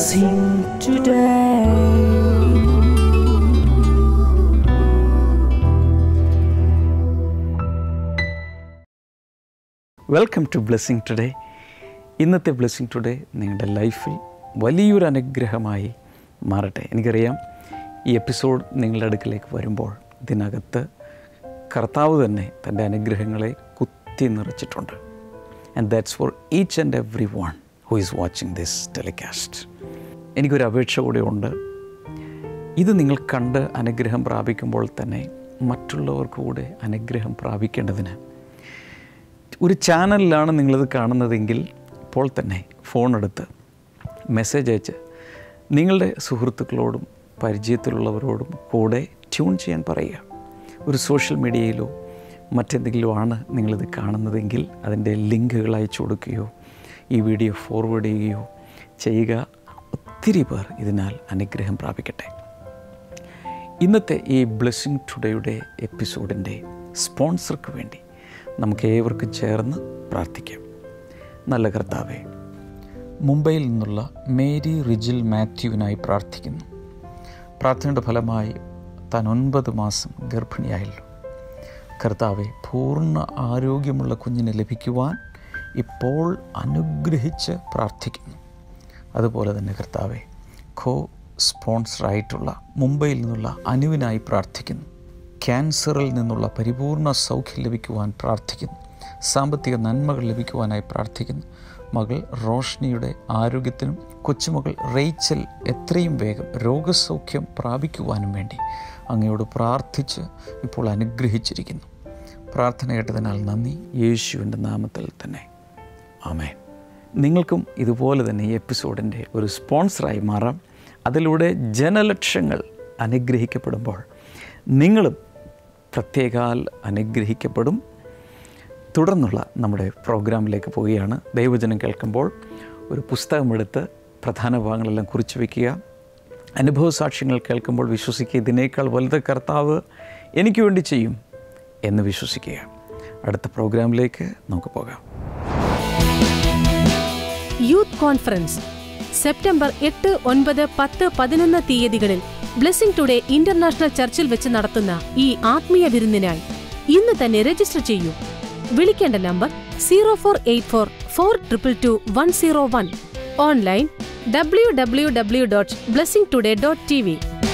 blessing today. Welcome to blessing today. ഇന്നത്തെ blessing today നിങ്ങളുടെ ലൈഫിൽ വലിയൊരു അനുഗ്രഹമായി മാറട്ടെ. എനിക്കറിയാം ഈ എപ്പിസോഡ് നിങ്ങളുടെ അടുക്കിലേക്ക് വരുമ്പോൾ ഇതിനകത്ത് കർത്താവ് തന്നെ തൻ്റെ അനുഗ്രഹങ്ങളെ കുത്തി നിറച്ചിട്ടുണ്ട്. And that's for each and every one who is watching this telecast. എനിക്കൊരു അപേക്ഷ കൂടെ ഉണ്ട്. ഇത് നിങ്ങൾ കണ്ട് അനുഗ്രഹം പ്രാപിക്കുമ്പോൾ തന്നെ മറ്റുള്ളവർക്ക് കൂടെ അനുഗ്രഹം പ്രാപിക്കേണ്ടതിന് ഒരു ചാനലിലാണ് നിങ്ങളിത് കാണുന്നതെങ്കിൽ ഇപ്പോൾ തന്നെ ഫോണെടുത്ത് മെസ്സേജ് അയച്ച് നിങ്ങളുടെ സുഹൃത്തുക്കളോടും പരിചയത്തിലുള്ളവരോടും കൂടെ ട്യൂൺ ചെയ്യാൻ പറയുക. ഒരു സോഷ്യൽ മീഡിയയിലോ മറ്റെന്തെങ്കിലും ആണ് നിങ്ങളിത് കാണുന്നതെങ്കിൽ അതിൻ്റെ ലിങ്കുകൾ അയച്ചു കൊടുക്കുകയോ ഈ വീഡിയോ ഫോർവേഡ് ചെയ്യുകയോ ചെയ്യുക. ഒത്തിരി പേർ ഇതിനാൽ അനുഗ്രഹം പ്രാപിക്കട്ടെ. ഇന്നത്തെ ഈ ബ്ലെസ്സിങ് ടുഡേയുടെ എപ്പിസോഡിൻ്റെ സ്പോൺസർക്ക് വേണ്ടി നമുക്ക് ഏവർക്കും ചേർന്ന് പ്രാർത്ഥിക്കാം. നല്ല കർത്താവേ, മുംബൈയിൽ നിന്നുള്ള മേരി റിജിൽ മാത്യുവിനായി പ്രാർത്ഥിക്കുന്നു. പ്രാർത്ഥനയുടെ ഫലമായി താൻ 9 മാസം ഗർഭിണിയായല്ലോ. കർത്താവെ, പൂർണ്ണ ആരോഗ്യമുള്ള കുഞ്ഞിനെ ലഭിക്കുവാൻ ഇപ്പോൾ അനുഗ്രഹിച്ച് പ്രാർത്ഥിക്കുന്നു. അതുപോലെ തന്നെ കർത്താവെ, സ്പോൺസറായിട്ടുള്ള മുംബൈയിൽ നിന്നുള്ള അനുവിനായി പ്രാർത്ഥിക്കുന്നു. ക്യാൻസറിൽ നിന്നുള്ള പരിപൂർണ സൗഖ്യം ലഭിക്കുവാൻ പ്രാർത്ഥിക്കുന്നു. സാമ്പത്തിക നന്മകൾ ലഭിക്കുവാനായി പ്രാർത്ഥിക്കുന്നു. മകൾ റോഷ്നിയുടെ ആരോഗ്യത്തിനും കൊച്ചുമകൾ റേച്ചൽ എത്രയും വേഗം രോഗസൗഖ്യം പ്രാപിക്കുവാനും വേണ്ടി അങ്ങയോട് പ്രാർത്ഥിച്ച് ഇപ്പോൾ അനുഗ്രഹിച്ചിരിക്കുന്നു. പ്രാർത്ഥന കേട്ടതിനാൽ നന്ദി. യേശുവിൻ്റെ നാമത്തിൽ തന്നെ ആമേൻ. നിങ്ങൾക്കും ഇതുപോലെ തന്നെ ഈ എപ്പിസോഡിൻ്റെ ഒരു സ്പോൺസറായി മാറാം. അതിലൂടെ ജനലക്ഷങ്ങൾ അനുഗ്രഹിക്കപ്പെടുമ്പോൾ നിങ്ങളും പ്രത്യേകാൽ അനുഗ്രഹിക്കപ്പെടും. തുടർന്നുള്ള നമ്മുടെ പ്രോഗ്രാമിലേക്ക് പോവുകയാണ്. ദൈവവചനം കേൾക്കുമ്പോൾ ഒരു പുസ്തകമെടുത്ത് പ്രധാന ഭാഗങ്ങളെല്ലാം കുറിച്ച് വയ്ക്കുക. അനുഭവ സാക്ഷ്യങ്ങൾ കേൾക്കുമ്പോൾ വിശ്വസിക്കുക, ഇതിനേക്കാൾ വലുത് കർത്താവ് എനിക്ക് വേണ്ടി ചെയ്യും എന്ന് വിശ്വസിക്കുക. അടുത്ത പ്രോഗ്രാമിലേക്ക് നമുക്ക് പോകാം. യൂത്ത് കോൺഫറൻസ് സെപ്റ്റംബർ 8, 9, 10, 11 തീയതികളിൽ ബ്ലെസ്സിങ് ടുഡേ ഇന്റർനാഷണൽ ചർച്ചിൽ വെച്ച് നടത്തുന്ന ഈ ആത്മീയ വിരുന്നിനായി ഇന്ന് തന്നെ രജിസ്റ്റർ ചെയ്യൂ. വിളിക്കേണ്ട number 0484222101. Online www.blessingtoday.tv.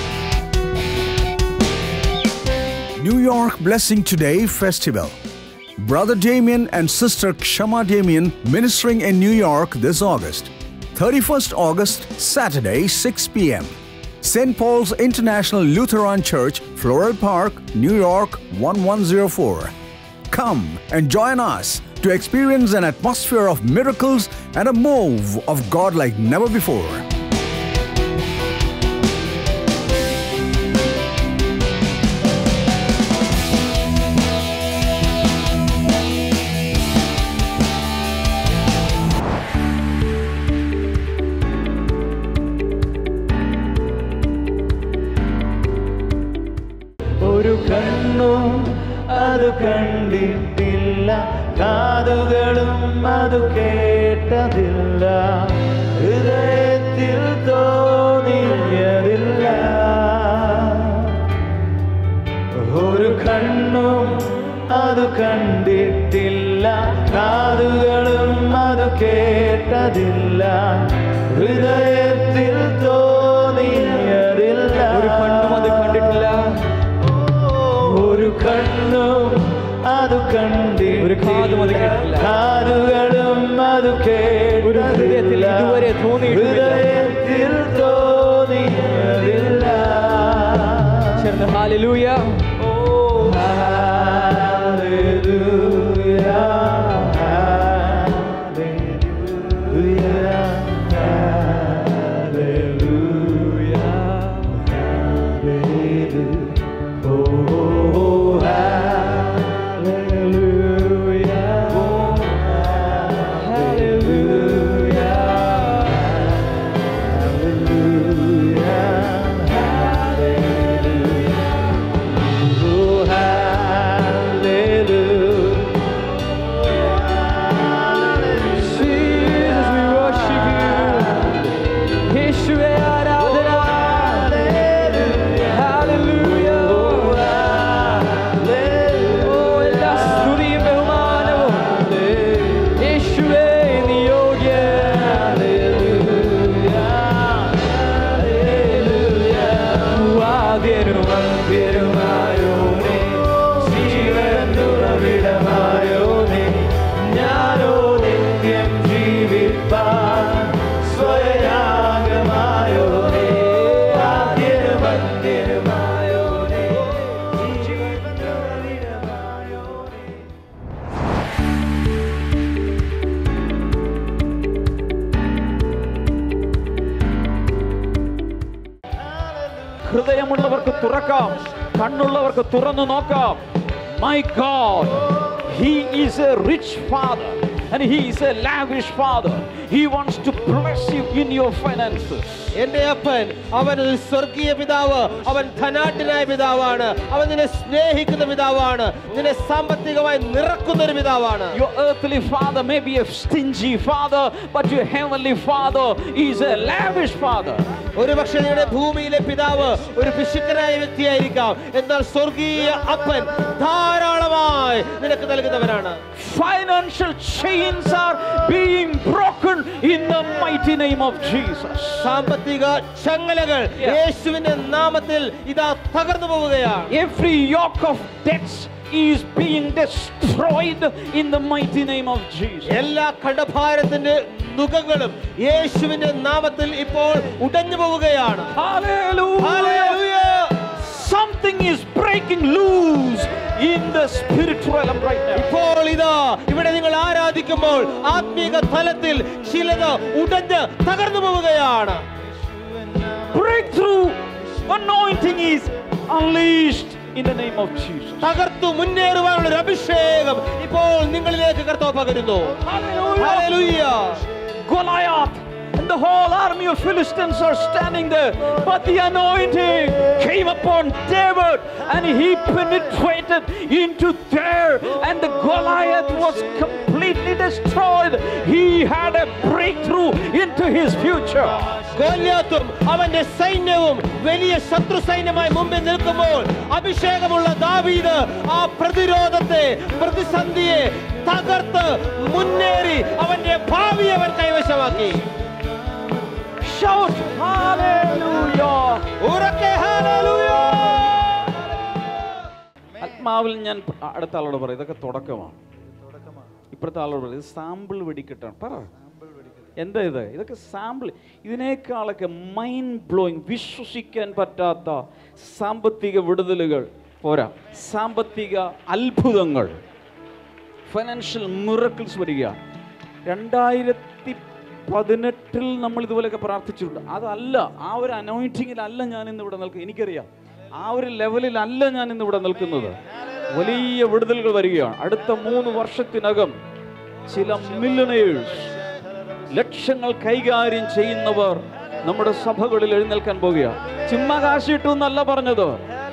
New York Blessing Today Festival. Brother Damien and Sister Kshama Damien ministering in New York this August. 31st August, Saturday, 6 p.m. St. Paul's International Lutheran Church, Floral Park, New York 1104. Come and join us to experience an atmosphere of miracles and a move of God like never before. ഒരു കണ്ണും അത് കണ്ടിട്ടില്ല, കാതുകളും അത് കേട്ടതില്ല, ഹൃദയത്തിൽ തോന്നിയതില്ല. ഒരു കണ്ണും അത് കണ്ടിട്ടില്ല, കാതുകളും അത് കേട്ടതില്ല, ഹൃദയത്തിൽ തോന്നിയതില്ല. ഒരു കണ്ണും അത് കണ്ടിട്ടില്ല, ഒരു കണ്ണും അത് കണ്ടിട്ടില്ല, കാതുകളും അത് കേട്ടതില്ല, ഹൃദയത്തിൽ തോന്നിയതില്ല. Hallelujah, oh hallelujah, hallelujah, hallelujah, hallelujah. ഹൃദയമുള്ളവർക്ക് തുറക്കാം, കണ്ണുള്ളവർക്ക് തുറന്നു നോക്കാം. My God, He is a rich Father and He is a lavish Father. He wants to bless you in your finances. എന്റെ അപ്പൻ അവൻ ഒരു സ്വർഗീയ പിതാവ്, അവൻ ധനാഢ്യനായ പിതാവാണ്, അവൻ നിന്നെ സ്നേഹിക്കുന്ന പിതാവാണ്, നിന്നെ സാമ്പത്തികമായി നിറക്കുന്ന ഒരു പിതാവാണ്. Your earthly father may be a stingy father, but your heavenly Father is a lavish Father. ഒരുപക്ഷെ നിങ്ങളുടെ ഭൂമിയിലെ പിതാവ് ഒരു പിശുക്കനായ വ്യക്തിയായിരിക്കാം, എന്നാൽ സ്വർഗീയ അപ്പൻ ധാരാളമായി നിനക്ക് നൽകുന്നവനാണ്. Financial chains are being broken in the mighty name of Jesus. സാമ്പത്തിക ചങ്ങലകൾ യേശുവിന്റെ നാമത്തിൽ ഇതാ തകർന്നു പോവുകയാണ്. Every yoke of debts is being destroyed in the mighty name of Jesus. എല്ലാ കടഭാരത്തിന്റെ നുകങ്ങളും യേശുവിന്റെ നാമത്തിൽ ഇപ്പോൾ ഉടഞ്ഞു പോവുകയാണ്. Hallelujah. Hallelujah. Something is breaking loose in the spiritual realm right now. ഇപ്പോൾ ഇതാ ഇവിടെ നിങ്ങൾ ആരാധിക്കുമ്പോൾ ആത്മീക തലത്തിൽ ചിലത് ഉടഞ്ഞ് തകർന്നു പോവുകയാണ്. Breakthrough anointing is unleashed in the name of Jesus. തകർത്തു മുന്നേറുവാനുള്ള ഒരു അഭിഷേകം ഇപ്പോൾ നിങ്ങളിലേക്ക് കർത്താവ് പകരുന്നു. Hallelujah. Goliath and the whole army of Philistines are standing there, but the anointing came upon David and he penetrated into there, and the Goliath was completely destroyed. He had a breakthrough into his future. ഗോലിയാത്തും അവന്റെ സൈന്യവും വലിയ ശത്രു സൈന്യമായി മുമ്പിൽ നിൽക്കുമ്പോൾ അഭിഷേകമുള്ള ദാവീദ് ആ പ്രതിരോധത്തെ, പ്രതിസന്ധിയെ തകർത്ത് മുന്നേറി അവന്റെ ഭാവി അവൻ കൈവശമാക്കി. Shout hallelujah. ഉറക്കെ hallelujah. ആത്മാവിൽ ഞാൻ അടുത്ത ആളോട് പറയും, ഇതൊക്കെ തുടക്കമാണ്. ഇപ്പോഴത്തെ ആളോട് പറയും, ഇത് സാമ്പിൾ വെടിക്കെട്ടാണ്. പറ, എന്താ ഇത്? ഇതൊക്കെ സാമ്പിൾ. ഇതിനേക്കാളൊക്കെ മൈൻഡ് ബ്ലോയിങ്, വിശ്വസിക്കാൻ പറ്റാത്ത സാമ്പത്തിക വിടുതലുകൾ പോരാ, സാമ്പത്തിക അത്ഭുതങ്ങൾ, ഫൈനാൻഷ്യൽ മിറക്കിൾസ് വരിക. 2018 നമ്മൾ ഇതുപോലെയൊക്കെ പ്രാർത്ഥിച്ചിട്ടുണ്ട്. അതല്ല, ആ ഒരു അനോയിന്റിങ്ങിലല്ല ഞാൻ ഇന്ന് ഇവിടെ നിൽക്കുന്നത്. എനിക്കറിയാം ആ ഒരു ലെവലിലല്ല ഞാൻ ഇന്ന് ഇവിടെ നിൽക്കുന്നത്. വലിയ വിടുതലുകൾ വരികയാണ്. അടുത്ത 3 വർഷത്തിനകം ചില മില്യണേഴ്സ്, ലക്ഷങ്ങൾ കൈകാര്യം ചെയ്യുന്നവർ നമ്മുടെ സഭകളിൽ എഴുന്നേൽക്കാൻ പോകുകയാണ്. ചുമ്മാ കാശിട്ടു എന്നല്ല പറഞ്ഞത്.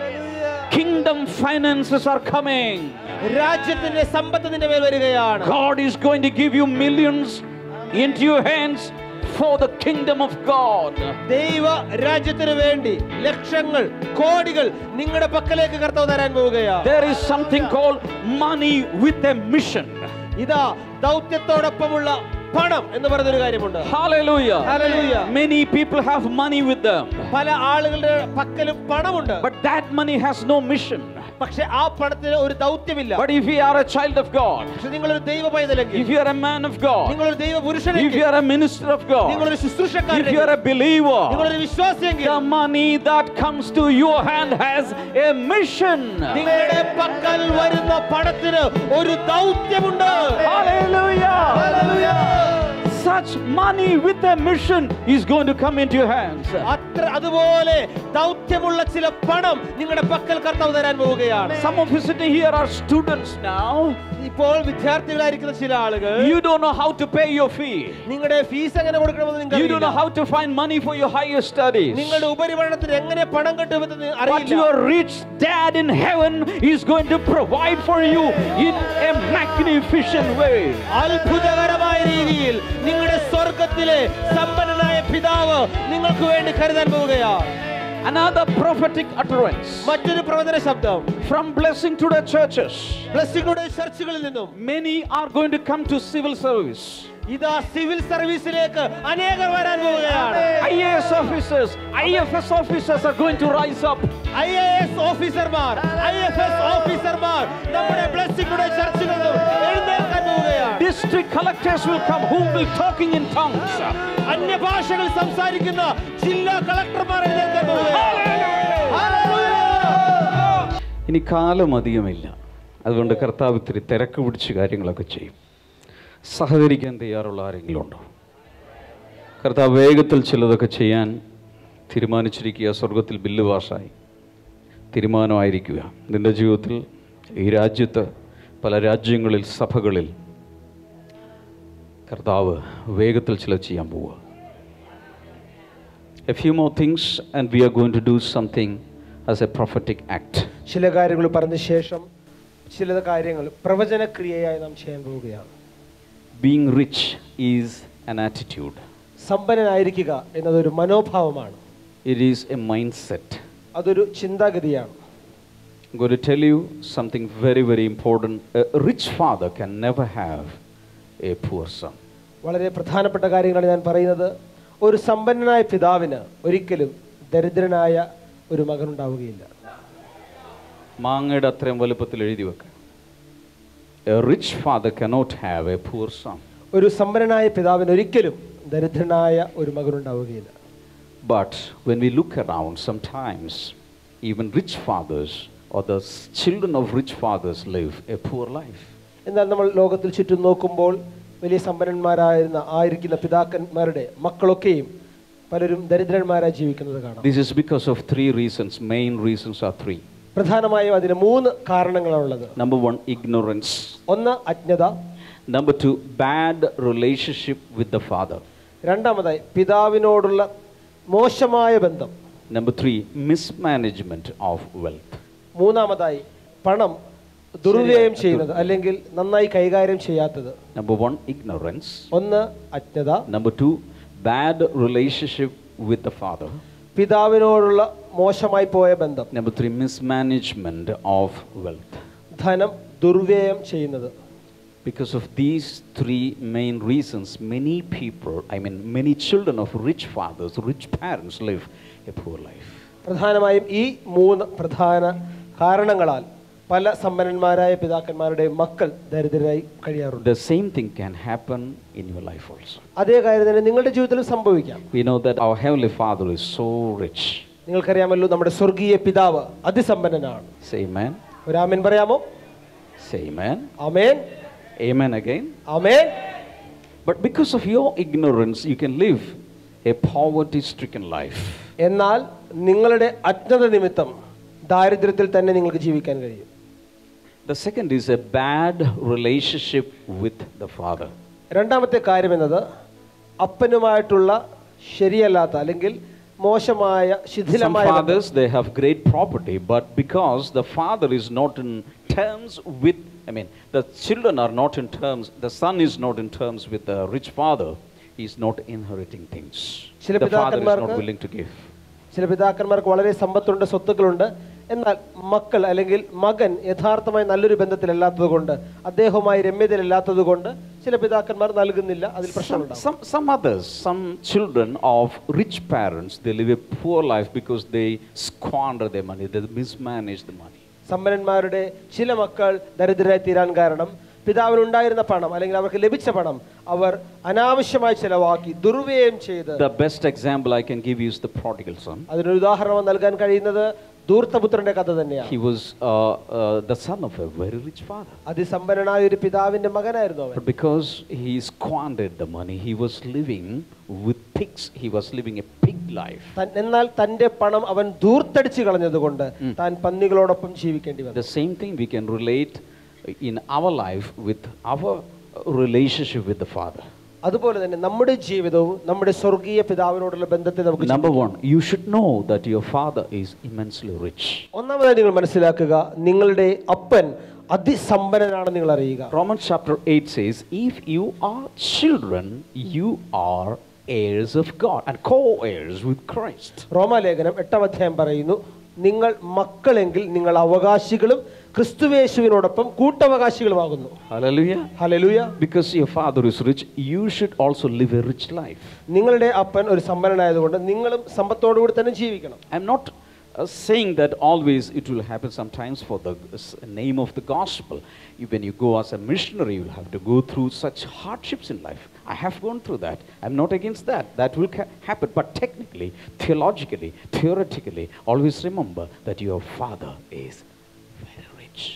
Kingdom finances are coming. രാജ്യത്തിന്റെ സമ്പത്ത് നിന്റെ മേൽ വരികയാണ്. God is going to give you millions into your hands for the kingdom of God. ദൈവ രാജ്യത്തിന് വേണ്ടി ലക്ഷങ്ങൾ, കോടികൾ നിങ്ങളുടെ പക്കലേക്ക് കർത്താവ് തരാൻ പോവുകയാണ്. There is something called money with a mission. ഇതാ ദൗത്യത്തോടൊപ്പമുള്ള പണം എന്ന് പറയുന്നൊരു കാര്യമുണ്ട്. Hallelujah. Hallelujah. Many people have money with them, പല ആളുകളുടെ പക്കലും പണമുണ്ട്, but that money has no mission. പക്ഷെ ആ പണത്തിന് ഒരു ദൗത്യമില്ല. But if you are a child of God, പക്ഷെ നിങ്ങളൊരു ദൈവ പൈതലെങ്കിൽ, if you are a man of God, നിങ്ങളൊരു ദൈവ if പുരുഷനെങ്കിൽ, you are a minister of God, നിങ്ങളൊരു if you ശുശ്രൂഷക്കാരനെങ്കിൽ, are a believer, നിങ്ങളൊരു വിശ്വാസിയെങ്കിൽ, the money that comes to your hand has a mission. നിങ്ങളുടെ പക്കൽ വരുന്ന പണത്തിന് ഒരു ദൗത്യമുണ്ട്. Hallelujah. Hallelujah. Such money with a mission is going to come into your hands. അതുപോലെ ദൗത്യമുള്ള ചില പണം നിങ്ങളുടെ പക്കൽ കർത്താവ് തരാൻ പോവുകയാണ്. Some of you sitting here are students now. ഇപ്പോൾ വിദ്യാർത്ഥികളായിരിക്കുന്ന ചില ആളുകൾ, You don't know how to pay your fee. നിങ്ങളുടെ ഫീസ് എങ്ങനെ കൊടുക്കണമെന്ന് You don't know നിങ്ങൾക്ക് how to find money for your higher studies. നിങ്ങളുടെ ഉപരിപഠനത്തിന് എങ്ങനെ പണം കിട്ടുമെന്ന് But അറിയില്ല. your rich dad in heaven is going to provide for you in a magnificent way. അത്ഭുതകരമായ രീതിയിൽ നിങ്ങളുടെ സ്വർഗത്തിലെ സമ്പന്നനായ പിതാവ് നിങ്ങൾക്ക് വേണ്ടി കരുതാൻ പോവുകയാണ്. Another prophetic utterance മറ്റൊരു പ്രവചന ശബ്ദം from Blessing Today churches. ബ്ലെസ്സിംഗുടെ ചർച്ചുകളിൽ നിന്നും, Many are going to come to civil service. ഇതാ സിവിൽ സർവീസിലേക്ക് അനേകർ വരാൻ പോവുകയാണ്. IAS officers, IFS officers are going to rise up. IAS ഓഫീസർമാർ, IFS ഓഫീസർമാർ നമ്മുടെ ബ്ലെസ്സിംഗുടെ ചർച്ചുകളിൽ എഴുന്നേൽക്കാൻ പോവുകയാണ്. District collectors will come who will be talking in tongues. അന്യഭാഷകൾ സംസാരിക്കുന്ന ജില്ലാ കളക്ടർമാർ എഴുന്നേൽക്കാൻ പോവുകയാണ്. ഹല്ലേലൂയ. ഇനി കാലം അധികമില്ല. അതുകൊണ്ട് കർത്താവ് ഇത്തിരി തിരക്ക് പിടിച്ച് കാര്യങ്ങളൊക്കെ ചെയ്യും. സഹകരിക്കാൻ തയ്യാറുള്ള ആരെങ്കിലും ഉണ്ടോ? കർത്താവ് വേഗത്തിൽ ചിലതൊക്കെ ചെയ്യാൻ തീരുമാനിച്ചിരിക്കുക, സ്വർഗത്തിൽ ബില്ല് പാസ്സായി, തീരുമാനമായിരിക്കുക. നിൻ്റെ ജീവിതത്തിൽ ഈ രാജ്യത്ത് പല രാജ്യങ്ങളിൽ സഭകളിൽ കർത്താവ് വേഗത്തിൽ ചിലത് ചെയ്യാൻ പോവുക. A few more things and we are going to do something as a prophetic act. ചില കാര്യങ്ങൾ പറഞ്ഞ ശേഷം ചില കാര്യങ്ങൾ പ്രവചനക്രിയയായി നാം ചെയ്യാൻ പോവുകയാണ്. Being rich is an attitude. സമ്പന്നനായിരിക്കുക എന്നതൊരു മനോഭാവമാണ്. It is a mindset. അതൊരു ചിന്താഗതിയാണ്. I'm going to tell you something very, very important. A rich father can never have a poor son. വളരെ പ്രധാനപ്പെട്ട കാര്യങ്ങളാണ് ഞാൻ പറയുന്നത്. ഒരു സമ്പന്നനായ പിതാവിന് ഒരിക്കലും ദരിദ്രനായ ഒരു മകൻ ഉണ്ടാവുകയില്ല. മാങ്ങയുടെ അത്രയും വലുപ്പത്തിൽ എഴുതി വെക്കുക. A rich father cannot have a poor son. ഒരു സമ്പന്നനായ പിതാവിന് ഒരിക്കലും ദരിദ്രനായ ഒരു മകൻ ഉണ്ടാവുകയില്ല. But when we look around, sometimes even rich fathers or the children of rich fathers live a poor life. എന്നാൽ നമ്മൾ ലോകത്തിൽ ചുറ്റും നോക്കുമ്പോൾ വലിയ സമ്പന്നന്മാരായിരിക്കുന്ന പിതാക്കന്മാരുടെ മക്കളൊക്കെയും പലരും ദരിദ്രന്മാരായി ജീവിക്കുന്നത് കാണാം. This is because of three reasons. Main reasons are three. പ്രധാനമായും അതിന് 3 കാരണങ്ങളാണുള്ളത്. Number 1, ignorance. ഒന്ന് അജ്ഞത. Number 2, bad relationship with the father. രണ്ടാമതായി പിതാവിനോടുള്ള മോശമായ ബന്ധം. Number 3, mismanagement of wealth. മൂന്നാമതായി പണം ദുർവ്യയം ചെയ്യുന്നത് അല്ലെങ്കിൽ നന്നായി കൈകാര്യം ചെയ്യാത്തത്. Number 1, ignorance. ഒന്ന് അജ്ഞത. Number 2, bad relationship with the father. പിതാവിനോടുള്ള മോശമായി പോയ ബന്ധം. Number 3, mismanagement of wealth. ധനം ദുർവ്യയം ചെയ്യുന്നത്. Because of these three main reasons, many people, many children of rich fathers, rich parents live a poor life. പ്രധാനമായും ഈ 3 പ്രധാന കാരണങ്ങളാൽ പല സമ്പന്നന്മാരായ പിതാക്കന്മാരുടെ മക്കൾ ദരിദ്രരായി കഴിയാറുണ്ട്. The same thing can happen in your life also. അതേ കാര്യം തന്നെ നിങ്ങളുടെ ജീവിതത്തിലും സംഭവിക്കാം. We know that our heavenly Father is so rich. നിങ്ങൾക്കറിയാമല്ലോ നമ്മുടെ സ്വർഗീയ പിതാവ് അതിസമ്പന്നനാണ്. Say amen. ഒരു ആമേൻ പറയാമോ? Say amen. Amen. Amen again. Amen. But because of your ignorance, you can live a poverty-stricken life. എന്നാൽ നിങ്ങളുടെ അജ്ഞത നിമിത്തം ദാരിദ്ര്യത്തിൽ തന്നെ നിങ്ങൾക്ക് ജീവിക്കാൻ കഴിയും. The second is a bad relationship with the father. രണ്ടാമത്തെ കാര്യം എന്നത് അപ്പനുമായിട്ടുള്ള ശരിയല്ലാത്ത അല്ലെങ്കിൽ മോശമായ ശിഥിലമായ Some fathers, they have great property, but because the father is not in terms with, the children are not in terms, the son is not in terms with the rich father, he is not inheriting things. The father is not willing to give. ചില പിതാക്കന്മാർക്ക് വളരെ സമ്പത്തുണ്ട്, സ്വത്തുക്കളുണ്ട്. എന്നാൽ മക്കൾ അല്ലെങ്കിൽ മകൻ യഥാർത്ഥമായി നല്ലൊരു ബന്ധത്തിലല്ലാത്തത് കൊണ്ട്, അദ്ദേഹവുമായി രമ്യതയിലല്ലാത്തത് കൊണ്ട് ചില പിതാക്കന്മാർ നൽകുന്നില്ല. അതിൽ പ്രശ്നമുണ്ടാകും. Some others, some children of rich parents, they live a poor life because they squander their money, they mismanage the money. സമ്പന്നന്മാരുടെ ചില മക്കൾ ദരിദ്രരായി തീരാൻ കാരണം പിതാവിനുണ്ടായിരുന്ന പണം അല്ലെങ്കിൽ അവർക്ക് ലഭിച്ച പണം അവർ അനാവശ്യമായി ചെലവാക്കി ദുർവ്യയം ചെയ്ത്. The best example I can give you is the prodigal son. അതിനൊരു ഉദാഹരണം നൽകാൻ കഴിയുന്നത് ധൂർത്തപുത്രന്റെ കഥ തന്നെയാണ്. He was the son of a very rich father. അതിസമ്പന്നനായ ഒരു പിതാവിന്റെ മകനായിരുന്നു അവൻ. But because he squandered the money, he was living with pigs. He was living a pig life. എന്നാൽ തന്റെ പണം അവൻ ധൂർത്തടിച്ചു കളഞ്ഞതുകൊണ്ട് താൻ പന്നികളോടൊപ്പം ജീവിക്കേണ്ടി വന്നു. The same thing we can relate in our life with our relationship with the father. അതുപോലെ തന്നെ നമ്മുടെ ജീവിതവും നമ്മുടെ സ്വർഗീയ പിതാവിനോടുള്ള ബന്ധത്തെ നമുക്ക്. Number 1, you should know that your father is immensely rich. ഒന്നാമതായി നിങ്ങൾ മനസ്സിലാക്കുക, നിങ്ങളുടെ അപ്പൻ അതിസമ്പന്നനാണെന്ന് നിങ്ങൾ അറിയുക. Romans chapter 8 says, if you are children, you are heirs of God and co-heirs with Christ. റോമാലേഖനം 8-ാം അധ്യായം പറയുന്നു, നിങ്ങൾ മക്കളെങ്കിൽ നിങ്ങൾ അവകാശികളും ക്രിസ്തുയേശുവിനോടൊപ്പം കൂട്ടവകാശികളുമാകുന്നു. Hallelujah. Hallelujah. Because your father is rich, you should also live a rich life. നിങ്ങളുടെ അപ്പൻ ഒരു സമ്പന്നനായതുകൊണ്ട് നിങ്ങളും സമ്പത്തോടുകൂടി തന്നെ ജീവിക്കണം. I'm not saying that always it will happen. Sometimes for the name of the gospel, when you go as a missionary, you will have to go through such hardships in life. I have gone through that. I'm not against that. That will happen. But technically, theologically, theoretically, always remember that your father is very rich.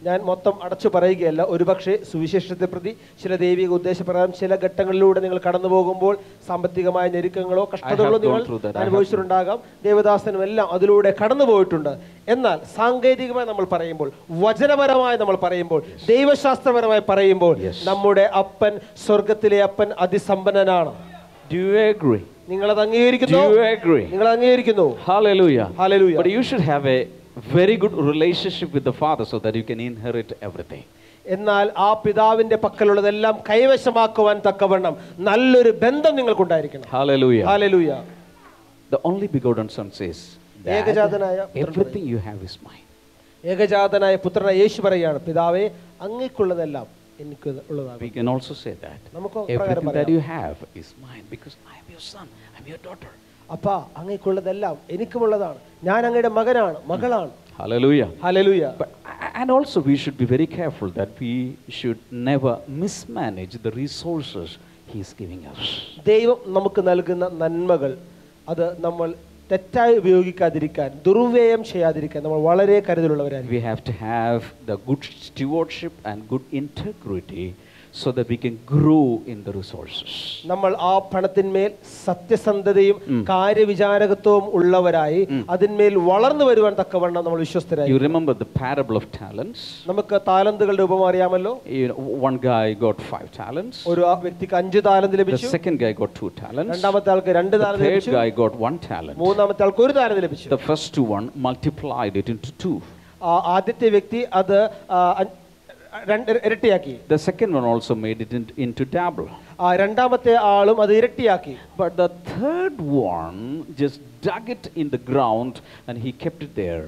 ഞാൻ മൊത്തം അടച്ചു പറയുകയല്ല. ഒരുപക്ഷെ സുവിശേഷത്തെ പ്രതി ചില ദൈവിക ഉദ്ദേശപ്രകാരം ചില ഘട്ടങ്ങളിലൂടെ നിങ്ങൾ കടന്നു പോകുമ്പോൾ സാമ്പത്തികമായ ഞെരുക്കങ്ങളോ കഷ്ടതകളോ നിങ്ങൾ അനുഭവിച്ചിട്ടുണ്ടാകാം. ദേവദാസനും എല്ലാം അതിലൂടെ കടന്നു പോയിട്ടുണ്ട്. എന്നാൽ സാങ്കേതികമായി നമ്മൾ പറയുമ്പോൾ, വചനപരമായി നമ്മൾ പറയുമ്പോൾ, ദൈവശാസ്ത്രപരമായി പറയുമ്പോൾ നമ്മുടെ അപ്പൻ, സ്വർഗത്തിലെ അപ്പൻ അതിസമ്പന്നനാണ്. Do you agree? നിങ്ങളത് അംഗീകരിക്കുന്നു? Do you agree? നിങ്ങൾ അംഗീകരിക്കുന്നു? Hallelujah. Hallelujah. But you should have a very good relationship with the Father so that you can inherit everything. എന്നാൽ ആ പിതാവിന്റെ പക്കലുള്ളതെല്ലാം കൈവശമാക്കുവാൻ തക്കവണ്ണം നല്ലൊരു ബന്ധം നിങ്ങൾക്കുണ്ടായിരിക്കണം. Hallelujah. Hallelujah. The only begotten Son says that ഏകജാതനായ everything you have is mine. ഏകജാതനായ പുത്രനായ യേശു പറയുകയാണ്, പിതാവേ അങ്ങേക്കുള്ളതെല്ലാം എനിക്ക് ഉള്ളതാണ്. We can also say that നമുക്ക് everything that you have is mine because I am your son, I am your daughter. അപ്പാ അങ്ങേക്കുള്ളതെല്ലാം എനിക്കുമുള്ളതാണ്, ഞാൻ അങ്ങയുടെ മകനാണ്, മകളാണ്. Hallelujah. Hallelujah. But, and also we should be very careful that we should never mismanage the resources he is giving us. ദൈവം നമുക്ക് നൽകുന്ന നന്മകൾ അത് നമ്മൾ തെറ്റായി ഉപയോഗിക്കാതിരിക്കാൻ, ദുർവ്യയം ചെയ്യാതിരിക്കാൻ നമ്മൾ വളരെ കരുതലുള്ളവരായിരിക്കും. We have to have the good stewardship and good integrity so that we can grow in the resources. നമ്മൾ ആ പണത്തിന്മേൽ സത്യസന്ധതയും കാര്യവിചാരകത്വവും ഉള്ളവരായി അതിന്മേൽ വളർന്നു വരുവാൻ തക്കവണ്ണം നമ്മൾ വിശ്വസ്തരായി. You remember the parable of talents? നമുക്ക് താലന്തുകളുടെ ഉപമ അറിയാമല്ലോ. One guy got 5 talents. ഒരു വ്യക്തിക്ക് 5 താലന്ത് The ലഭിച്ചു. second guy got 2 talents. രണ്ടാമത്തെ ആൾക്ക് 2 താലന്ത് The third ലഭിച്ചു. guy got 1 talent. മൂന്നാമത്തെ ആൾക്ക് 1 താലന്ത് ലഭിച്ചു. The first one multiplied it into 2. ആദ്യത്തെ വ്യക്തി അത് ഇരട്ടിയാക്കി. The second one also made it into double. രണ്ടാമത്തെ ആളും അത് ഇരട്ടിയാക്കി. But the third one just dug it in the ground and he kept it there.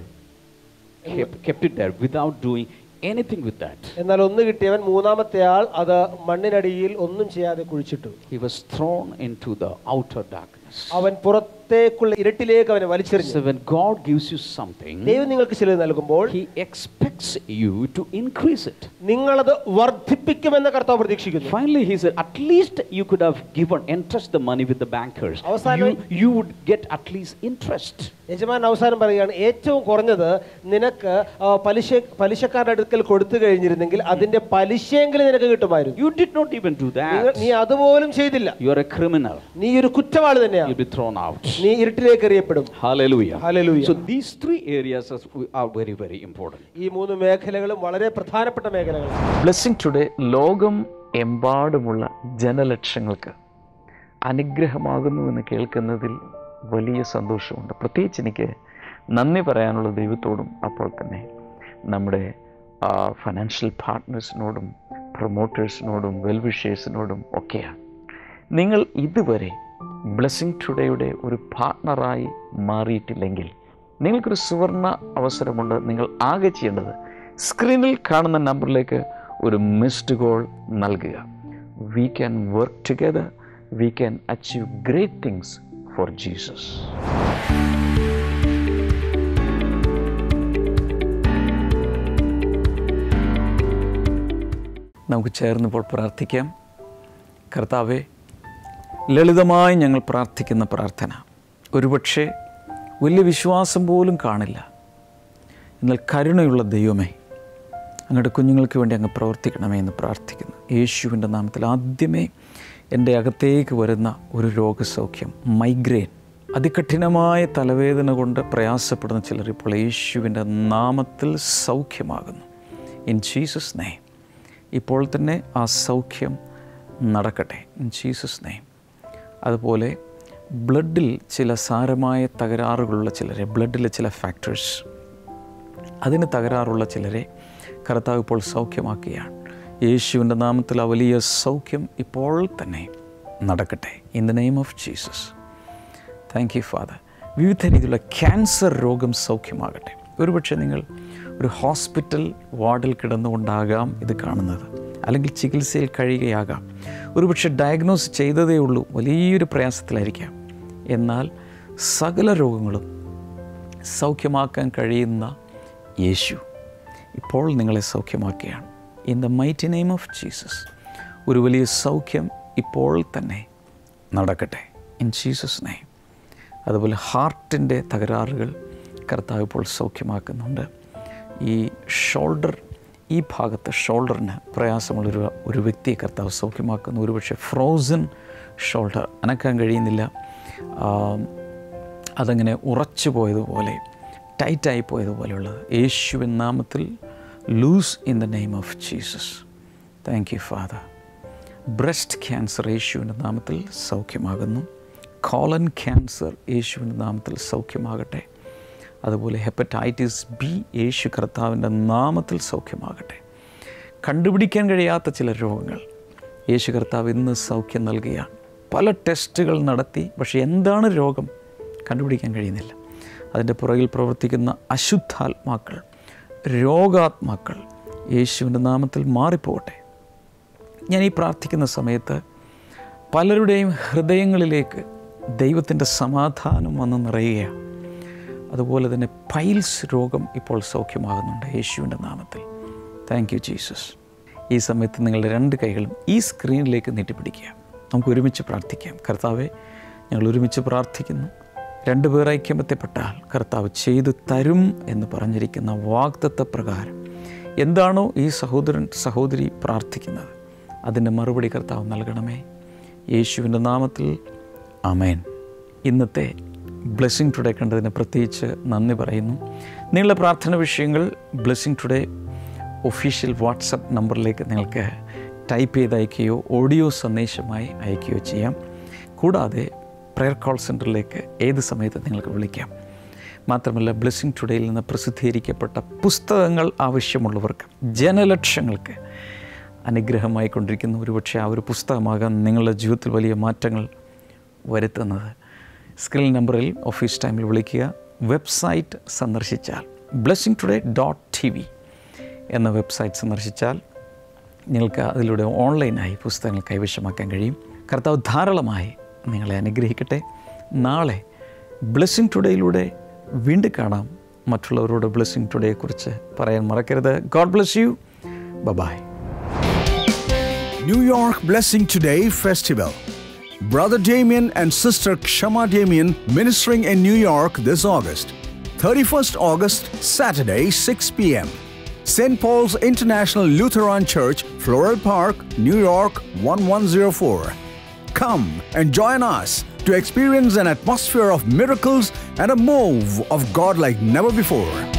Kept it there without doing anything with that. എന്നാൽ ഒന്ന് കിട്ടിയവൻ മൂന്നാമത്തെ ആൾ അത് മണ്ണിനടിയിൽ ഒന്നും ചെയ്യാതെ കുഴിച്ചിട്ടു. He was thrown into the outer darkness. അവൻ പുറത്തേക്കുള്ള ഇരുട്ടിലേക്ക് അവനെ വലിച്ചെറിഞ്ഞു. So when God gives you something, ദൈവം നിങ്ങൾക്ക് ചിലത് നൽകുമ്പോൾ he expects you to increase it. നിങ്ങളത് വർദ്ധിപ്പിക്കുമെന്ന് കർത്താവ് പ്രതീക്ഷിക്കുന്നു. Finally he said, at least you could have given entrust the money with the bankers. You would get at least interest. യജമാൻ അവസാനം പറയുകയാണ്, ഏറ്റവും കുറഞ്ഞത് നിനക്ക് പലിശക്കാരുടെ അടുക്കൽ കൊടുത്തു കഴിഞ്ഞിരുന്നെങ്കിൽ അതിന്റെ പലിശയെങ്കിലും നിനക്ക് കിട്ടുമായിരുന്നു. You did not even do that. നീ അതുപോലും ചെയ്തില്ല. You are a criminal. നീ ഒരു കുറ്റവാളി തന്നെയാണ്. You'll be thrown out. നീ ഇരുട്ടിലേക്ക് എറിയപ്പെടും. Hallelujah. Hallelujah. So these 3 areas are very, very important. ഈ 3 മേഖലകളും വളരെ പ്രധാനപ്പെട്ട മേഖലകളാണ്. ബ്ലെസ്സിംഗ് ടുഡേ ലോകം എമ്പാടുമുള്ള ജനലക്ഷങ്ങൾക്ക് അനുഗ്രഹമാകുന്നുവെന്ന് കേൾക്കുന്നതിൽ വലിയ സന്തോഷമുണ്ട്. പ്രത്യേകിച്ച് എനിക്ക് നന്ദി പറയാനുള്ള ദൈവത്തോടും അപ്പോൾ തന്നെ നമ്മുടെ ഫൈനാൻഷ്യൽ പാർട്ട്നേഴ്സിനോടും പ്രൊമോട്ടേഴ്സിനോടും വെൽവിഷേഴ്സിനോടും ഒക്കെയാണ്. നിങ്ങൾ ഇതുവരെ ബ്ലെസ്സിംഗ് ടുഡേയുടെ ഒരു പാർട്ട്ണറായി മാറിയിട്ടില്ലെങ്കിൽ നിങ്ങൾക്കൊരു സുവർണ അവസരമുണ്ട്. നിങ്ങൾ ആകെ ചെയ്യേണ്ടത് സ്ക്രീനിൽ കാണുന്ന നമ്പറിലേക്ക് ഒരു മിസ്ഡ് കോൾ നൽകുക. We can work together, we can achieve great things for Jesus. നമുക്ക് ചേർന്നിപ്പോൾ പ്രാർത്ഥിക്കാം. കർത്താവേ, ലളിതമായി ഞങ്ങൾ പ്രാർത്ഥിക്കുന്ന പ്രാർത്ഥന ഒരുപക്ഷെ വലിയ വിശ്വാസം പോലും കാണില്ല. എന്നാൽ കരുണയുള്ള ദൈവമേ, അങ്ങയുടെ കുഞ്ഞുങ്ങൾക്ക് വേണ്ടി അങ്ങ് പ്രവർത്തിക്കണമേ എന്ന് പ്രാർത്ഥിക്കുന്നു. യേശുവിൻ്റെ നാമത്തിൽ ആദ്യമേ എൻ്റെ അകത്തേക്ക് വരുന്ന ഒരു രോഗസൗഖ്യം, മൈഗ്രെയിൻ, അതികഠിനമായ തലവേദന കൊണ്ട് പ്രയാസപ്പെടുന്ന ചിലർ ഇപ്പോൾ യേശുവിൻ്റെ നാമത്തിൽ സൗഖ്യമാകുന്നു. ഇൻ ജീസസ് നെയിം ഇപ്പോൾ തന്നെ ആ സൗഖ്യം നടക്കട്ടെ. In Jesus name. അതുപോലെ ബ്ലഡിൽ ചില സാരമായ തകരാറുകളുള്ള ചിലരെ, ബ്ലഡിലെ ചില ഫാക്ടേഴ്സ്, അതിന് തകരാറുള്ള ചിലരെ കർത്താവ് ഇപ്പോൾ സൗഖ്യമാക്കുകയാണ്. യേശുവിൻ്റെ നാമത്തിൽ ആ വലിയ സൗഖ്യം ഇപ്പോൾ തന്നെ നടക്കട്ടെ. In the name of Jesus. Thank you father. വിവിധ രീതിയിലുള്ള ക്യാൻസർ രോഗം സൗഖ്യമാകട്ടെ. ഒരുപക്ഷെ നിങ്ങൾ ഒരു ഹോസ്പിറ്റൽ വാർഡിൽ കിടന്നുകൊണ്ടാകാം ഇത് കാണുന്നത്, അല്ലെങ്കിൽ ചികിത്സയിൽ കഴിയുകയാകാം. ഒരുപക്ഷെ ഡയഗ്നോസ് ചെയ്തതേ ഉള്ളൂ, വലിയൊരു പ്രയാസത്തിലായിരിക്കാം. എന്നാൽ സകല രോഗങ്ങളും സൗഖ്യമാക്കാൻ കഴിയുന്ന യേശു ഇപ്പോൾ നിങ്ങളെ സൗഖ്യമാക്കുകയാണ്. In the mighty name of Jesus ഒരു വലിയ സൗഖ്യം ഇപ്പോൾ തന്നെ നടക്കട്ടെ. In Jesus name. അതുപോലെ ഹാർട്ടിൻ്റെ തകരാറുകൾ കർത്താവ് ഇപ്പോൾ സൗഖ്യമാക്കുന്നുണ്ട്. ഈ ഷോൾഡർ ഈ ഭാഗത്ത് ഷോൾഡറിന് പ്രയാസമുള്ളൊരു ഒരു വ്യക്തിയെ കർത്താവ് സൗഖ്യമാക്കുന്നു. ഒരുപക്ഷെ ഫ്രോസൺ ഷോൾഡർ, അനക്കാൻ കഴിയുന്നില്ല, അതങ്ങനെ ഉറച്ചു പോയതുപോലെ, ടൈറ്റായി പോയതുപോലെയുള്ളത് യേശുവിൻ നാമത്തിൽ loose in the name of Jesus. Thank you father. Breast cancer യേശുവിൻ്റെ നാമത്തിൽ സൗഖ്യമാകുന്നു. കോളൻ ക്യാൻസർ യേശുവിൻ്റെ നാമത്തിൽ സൗഖ്യമാകട്ടെ. അതുപോലെ ഹെപ്പറ്റൈറ്റിസ് ബി യേശു കർത്താവിൻ്റെ നാമത്തിൽ സൗഖ്യമാകട്ടെ. കണ്ടുപിടിക്കാൻ കഴിയാത്ത ചില രോഗങ്ങൾ യേശു കർത്താവ് ഇന്ന് സൗഖ്യം നൽകുകയാണ്. പല ടെസ്റ്റുകൾ നടത്തി, പക്ഷേ എന്താണ് രോഗം കണ്ടുപിടിക്കാൻ കഴിയുന്നില്ല. അതിൻ്റെ പുറകിൽ പ്രവർത്തിക്കുന്ന അശുദ്ധാത്മാക്കൾ, രോഗാത്മാക്കൾ യേശുവിൻ്റെ നാമത്തിൽ മാറിപ്പോകട്ടെ. ഞാൻ ഈ പ്രാർത്ഥിക്കുന്ന സമയത്ത് പലരുടെയും ഹൃദയങ്ങളിലേക്ക് ദൈവത്തിൻ്റെ സമാധാനം വന്ന് നിറയുകയാണ്. അതുപോലെ തന്നെ പൈൽസ് രോഗം ഇപ്പോൾ സൗഖ്യമാകുന്നുണ്ട് യേശുവിൻ്റെ നാമത്തിൽ. Thank you Jesus. ഈ സമയത്ത് നിങ്ങളുടെ രണ്ട് കൈകളും ഈ സ്ക്രീനിലേക്ക് നീട്ടിപ്പിടിക്കുക. നമുക്ക് ഒരുമിച്ച് പ്രാർത്ഥിക്കാം. കർത്താവെ, ഞങ്ങൾ ഒരുമിച്ച് പ്രാർത്ഥിക്കുന്നു. രണ്ടുപേർ ഐക്യമത്യപ്പെട്ടാൽ കർത്താവ് ചെയ്തു തരും എന്ന് പറഞ്ഞിരിക്കുന്ന വാഗ്ദത്ത പ്രകാരം എന്താണോ ഈ സഹോദരൻ സഹോദരി പ്രാർത്ഥിക്കുന്നത്, അതിൻ്റെ മറുപടി കർത്താവ് നൽകണമേ. യേശുവിൻ്റെ നാമത്തിൽ ആമേൻ. ഇന്നത്തെ ബ്ലെസ്സിങ് ടുഡേ കണ്ടതിന് പ്രത്യേകിച്ച് നന്ദി പറയുന്നു. നിങ്ങളുടെ പ്രാർത്ഥന വിഷയങ്ങൾ ബ്ലെസ്സിങ് ടുഡേ ഒഫീഷ്യൽ വാട്സപ്പ് നമ്പറിലേക്ക് നിങ്ങൾക്ക് ടൈപ്പ് ചെയ്ത് അയക്കുകയോ ഓഡിയോ സന്ദേശമായി അയക്കുകയോ ചെയ്യാം. കൂടാതെ പ്രെയർ കോൾ സെൻറ്ററിലേക്ക് ഏത് സമയത്ത് നിങ്ങൾക്ക് വിളിക്കാം. മാത്രമല്ല, ബ്ലെസ്സിങ് ടുഡേയിൽ നിന്ന് പ്രസിദ്ധീകരിക്കപ്പെട്ട പുസ്തകങ്ങൾ ആവശ്യമുള്ളവർക്ക്, ജനലക്ഷങ്ങൾക്ക് അനുഗ്രഹമായി കൊണ്ടിരിക്കുന്ന ഒരുപക്ഷെ ആ ഒരു പുസ്തകമാകാൻ നിങ്ങളുടെ ജീവിതത്തിൽ വലിയ മാറ്റങ്ങൾ വരുത്തുന്നത്. സ്ക്രീൻ നമ്പറിൽ ഓഫീസ് ടൈമിൽ വിളിക്കുക. വെബ്സൈറ്റ് സന്ദർശിച്ചാൽ blessingtoday.tv എന്ന വെബ്സൈറ്റ് സന്ദർശിച്ചാൽ നിങ്ങൾക്ക് അതിലൂടെ ഓൺലൈനായി പുസ്തകങ്ങൾ കൈവശമാക്കാൻ കഴിയും. കർത്താവ് ധാരാളമായി നിങ്ങളെ അനുഗ്രഹിക്കട്ടെ. നാളെ ബ്ലെസ്സിങ് ടുഡേയിലൂടെ വീണ്ടും കാണാം. മറ്റുള്ളവരോട് ബ്ലെസ്സിങ് ടുഡേയെക്കുറിച്ച് പറയാൻ മറക്കരുത്. God bless you. Bye. New York Blessing Today Festival. Brother Damien and Sister Kshama Damien ministering in New York this August. 31st August, Saturday, 6 p.m. St. Paul's International Lutheran Church, Floral Park, New York 1104. Come and join us to experience an atmosphere of miracles and a move of God like never before.